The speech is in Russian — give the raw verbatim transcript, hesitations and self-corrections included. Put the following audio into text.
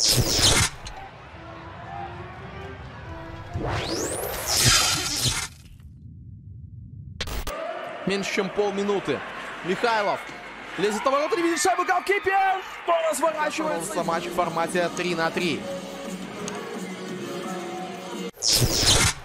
Меньше чем полминуты. Михайлов лезет на ворота, не видит шайбу, голкипер! Разворачивается матч в формате три на три.